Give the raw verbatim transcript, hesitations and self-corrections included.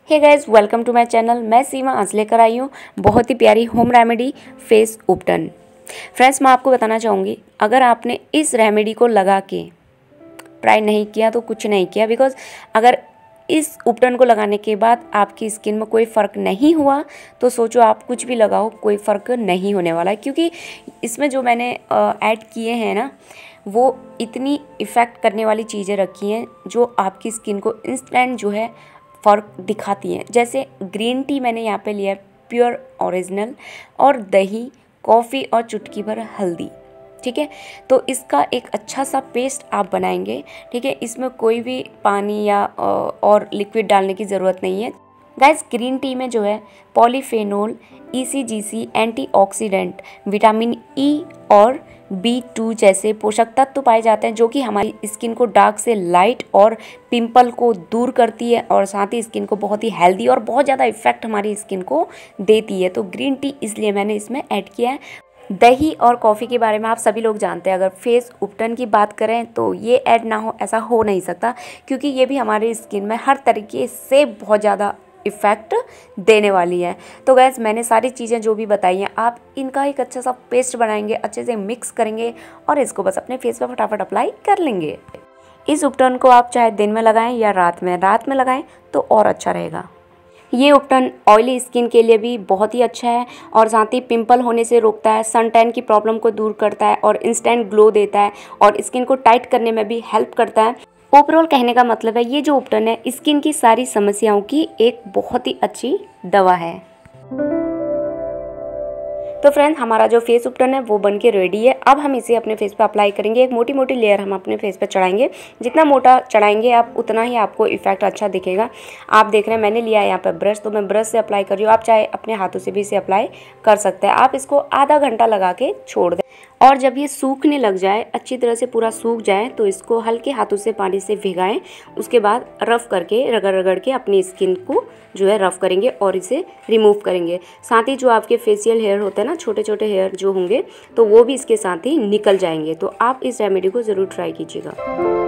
Hey guys, welcome to my channel. मैं सीमा आज लेकर आई हूँ बहुत ही प्यारी होम रेमेडी फेस उपटन। फ्रेंड्स, मैं आपको बताना चाहूँगी, अगर आपने इस रेमेडी को लगा के ट्राई नहीं किया तो कुछ नहीं किया। बिकॉज अगर इस उपटन को लगाने के बाद आपकी स्किन में कोई फ़र्क नहीं हुआ तो सोचो आप कुछ भी लगाओ, कोई फ़र्क नहीं होने वाला है। क्योंकि इसमें जो मैंने ऐड किए हैं ना, वो इतनी इफ़ेक्ट करने वाली चीज़ें रखी हैं जो आपकी स्किन को इंस्टेंट जो है फ़र्क दिखाती हैं। जैसे ग्रीन टी मैंने यहाँ पे लिया है प्योर ओरिजिनल, और दही, कॉफ़ी और चुटकी भर हल्दी। ठीक है, तो इसका एक अच्छा सा पेस्ट आप बनाएंगे। ठीक है, इसमें कोई भी पानी या और लिक्विड डालने की ज़रूरत नहीं है। गाइस, ग्रीन टी में जो है polyphenol, E C G C, antioxidant, vitamin E और बी टू जैसे पोषक तत्व पाए जाते हैं, जो कि हमारी स्किन को डार्क से लाइट और पिंपल को दूर करती है और साथ ही स्किन को बहुत ही हेल्दी और बहुत ज़्यादा इफेक्ट हमारी स्किन को देती है। तो ग्रीन टी इसलिए मैंने इसमें ऐड किया है। दही और कॉफ़ी के बारे में आप सभी लोग जानते हैं। अगर फेस उपटन की बात करें तो ये ऐड ना हो ऐसा हो नहीं सकता, क्योंकि ये भी हमारी स्किन में हर तरीके से बहुत ज़्यादा इफ़ेक्ट देने वाली है। तो गैस, मैंने सारी चीज़ें जो भी बताई हैं, आप इनका एक अच्छा सा पेस्ट बनाएंगे, अच्छे से मिक्स करेंगे और इसको बस अपने फेस पर फटाफट अप्लाई कर लेंगे। इस उपटन को आप चाहे दिन में लगाएं या रात में रात में लगाएं तो और अच्छा रहेगा। ये उपटन ऑयली स्किन के लिए भी बहुत ही अच्छा है और साथ ही पिंपल होने से रोकता है, सन टैन की प्रॉब्लम को दूर करता है और इंस्टेंट ग्लो देता है और स्किन को टाइट करने में भी हेल्प करता है। ओवरऑल कहने का मतलब है, ये जो उपटन है स्किन की सारी समस्याओं की एक बहुत ही अच्छी दवा है। तो फ्रेंड्स, हमारा जो फेस उपटन है वो बन के रेडी है। अब हम इसे अपने फेस पे अप्लाई करेंगे। एक मोटी मोटी लेयर हम अपने फेस पे चढ़ाएंगे। जितना मोटा चढ़ाएंगे आप, उतना ही आपको इफेक्ट अच्छा दिखेगा। आप देख रहे हैं मैंने लिया है यहाँ पे ब्रश, तो मैं ब्रश से अप्लाई कर रही हूँ। आप चाहे अपने हाथों से भी इसे अप्लाई कर सकते हैं। आप इसको आधा घंटा लगा के छोड़ दें और जब ये सूखने लग जाए, अच्छी तरह से पूरा सूख जाए, तो इसको हल्के हाथों से पानी से भिगाएं। उसके बाद रफ़ करके रगड़ रगड़ के अपनी स्किन को जो है रफ़ करेंगे और इसे रिमूव करेंगे। साथ ही जो आपके फेशियल हेयर होते हैं ना, छोटे छोटे हेयर जो होंगे, तो वो भी इसके साथ ही निकल जाएंगे। तो आप इस रेमेडी को ज़रूर ट्राई कीजिएगा।